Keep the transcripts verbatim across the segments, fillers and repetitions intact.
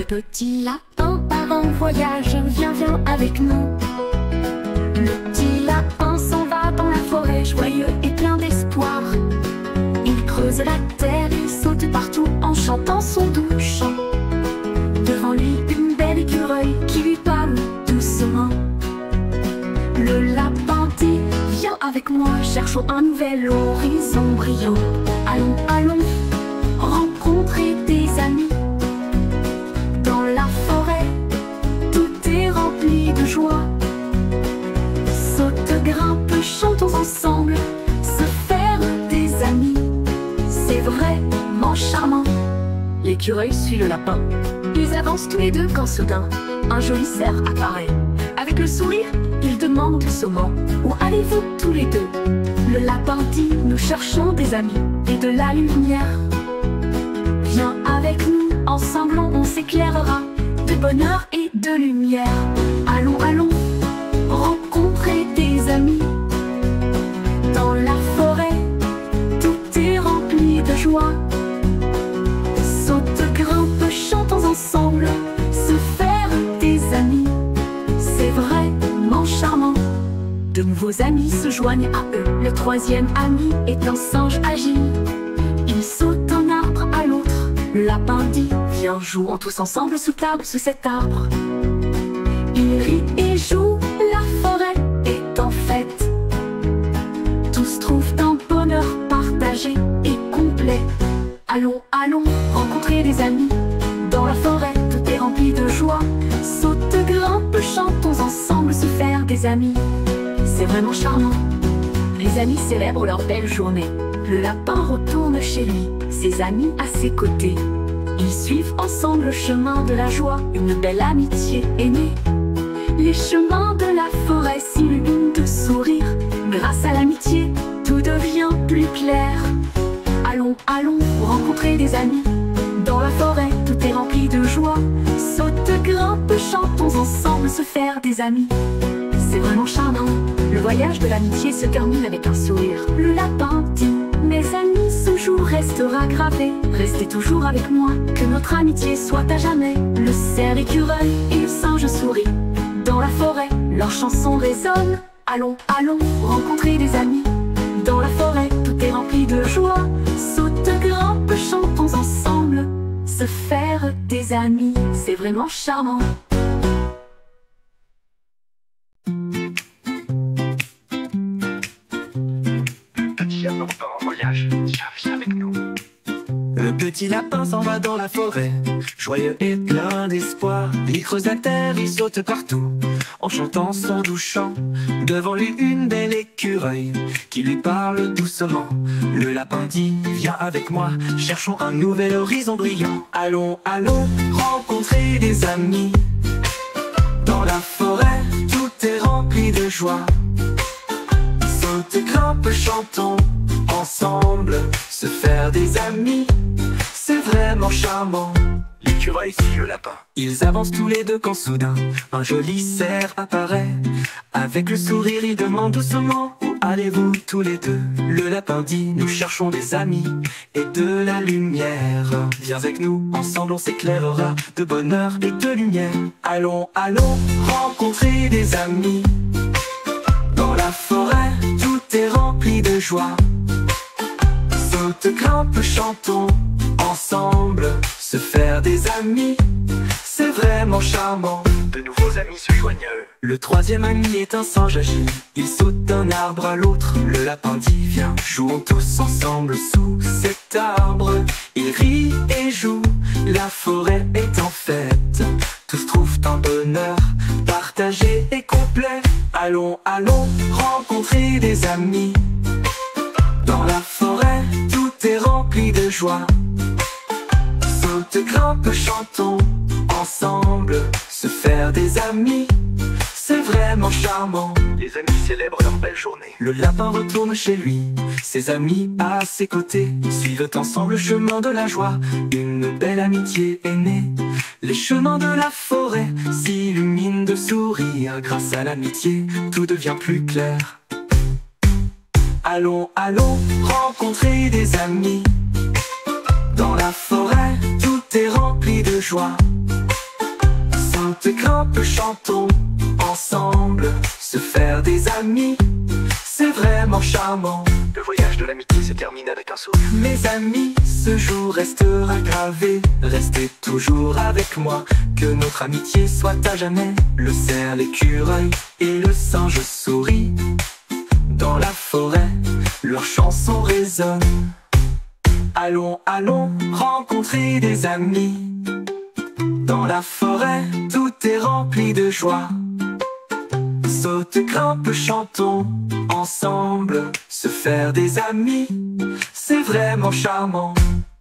petit lapin part en voyage, viens, viens avec nous. Le petit lapin s'en va dans la forêt, joyeux et plein d'espoir. Il creuse la terre, il saute partout en chantant son doux chant. Devant lui, une belle écureuil qui lui parle doucement. Le lapin dit, viens avec moi, cherchons un nouvel horizon brillant. Allons, allons, rencontrer des amis. Dans la forêt, tout est rempli de joie. Saute, grimpe, chantons ensemble, se faire des amis, c'est vraiment charmant. L'écureuil suit le lapin. Ils avancent tous les deux quand soudain, un joli cerf apparaît. Avec le sourire, il demande doucement, où allez-vous tous les deux? Le lapin dit, nous cherchons des amis et de la lumière. Viens avec nous, ensemble on s'éclairera de bonheur et de lumière. Allons, allons, rencontrer des amis. Dans la forêt, tout est rempli de joie. Saute, grimpe, chantons ensemble, se faire des amis, c'est vraiment charmant. De nouveaux amis se joignent à eux. Le troisième ami est un singe agile. Il saute d'un arbre à l'autre. Le lapin dit, viens, jouons tous ensemble sous l'arbre, sous cet arbre. Il rit et joue, la forêt est en fête. Tous trouvent un bonheur partagé et complet. Allons, allons, rencontrer des amis. Dans la forêt, tout est rempli de joie. Saute, grimpe, chantons ensemble, se faire des amis, c'est vraiment charmant. Les amis célèbrent leur belle journée. Le lapin retourne chez lui, ses amis à ses côtés. Ils suivent ensemble le chemin de la joie, une belle amitié est née. Les chemins de la forêt s'illuminent de sourires. Grâce à l'amitié, tout devient plus clair. Allons, allons, rencontrer des amis. Dans la forêt, tout est rempli de joie. Saute, grimpe, chantons ensemble, se faire des amis, c'est vraiment charmant. Le voyage de l'amitié se termine avec un sourire. Le lapin dit, mes amis, ce jour restera gravé. Restez toujours avec moi, que notre amitié soit à jamais. Le cerf, l'écureuil et le singe sourient. Dans la forêt, leur chanson résonne. Allons, allons, rencontrer des amis. Dans la forêt, tout est rempli de joie. Saute, grimpe, chantons ensemble, se faire des amis, c'est vraiment charmant. En voyage, viens avec nous. Le petit lapin s'en va dans la forêt, joyeux et plein d'espoir. Il creuse la terre, il saute partout, en chantant son doux chant. Devant lui une belle écureuil, qui lui parle doucement. Le lapin dit, viens avec moi, cherchons un nouvel horizon brillant. Allons, allons, rencontrer des amis. Dans la forêt, tout est rempli de joie. Saute, grimpe, chantons ensemble, se faire des amis, c'est vraiment charmant. L'écureuil suit le lapin. Ils avancent tous les deux quand soudain, un joli cerf apparaît. Avec le sourire, il demande doucement, où allez-vous tous les deux? Le lapin dit, nous cherchons des amis et de la lumière. Viens avec nous, ensemble on s'éclairera de bonheur et de lumière. Allons, allons, rencontrer des amis. Dans la forêt, tout est rempli de joie. Saute, grimpe, chantons ensemble, se faire des amis, c'est vraiment charmant. De nouveaux amis se joignent à eux. Le troisième ami est un singe agile. Il saute d'un arbre à l'autre. Le lapin dit, viens, jouons tous ensemble sous cet arbre. Il rit et joue, la forêt est en fête. Tous trouvent un bonheur partagé et complet. Allons, allons, rencontrer des amis. Dans la forêt, tout est rempli de joie. Saute, grimpe, chantons ensemble, se faire des amis, c'est vraiment charmant. Les amis célèbrent leur belle journée. Le lapin retourne chez lui, ses amis à ses côtés. Ils suivent ensemble le chemin de la joie, une belle amitié est née. Les chemins de la forêt s'illuminent de sourires. Grâce à l'amitié, tout devient plus clair. Allons, allons, rencontrer des amis. Dans la forêt, tout est rempli de joie. Saute, grimpe, chantons ensemble. Se faire des amis, c'est vraiment charmant. Le voyage de l'amitié se termine avec un sourire. Mes amis, ce jour restera gravé. Restez toujours avec moi, que notre amitié soit à jamais. Le cerf, l'écureuil et le singe souris. Dans la forêt, leurs chansons résonnent. Allons, allons, rencontrer des amis. Dans la forêt, tout est rempli de joie. Saute, grimpe, chantons ensemble. Se faire des amis, c'est vraiment charmant.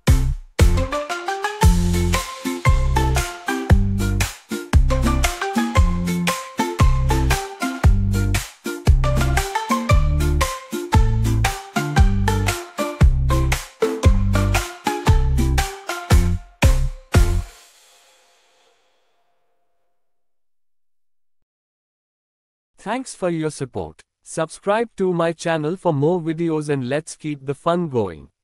Thanks for your support. Subscribe to my channel for more videos and let's keep the fun going.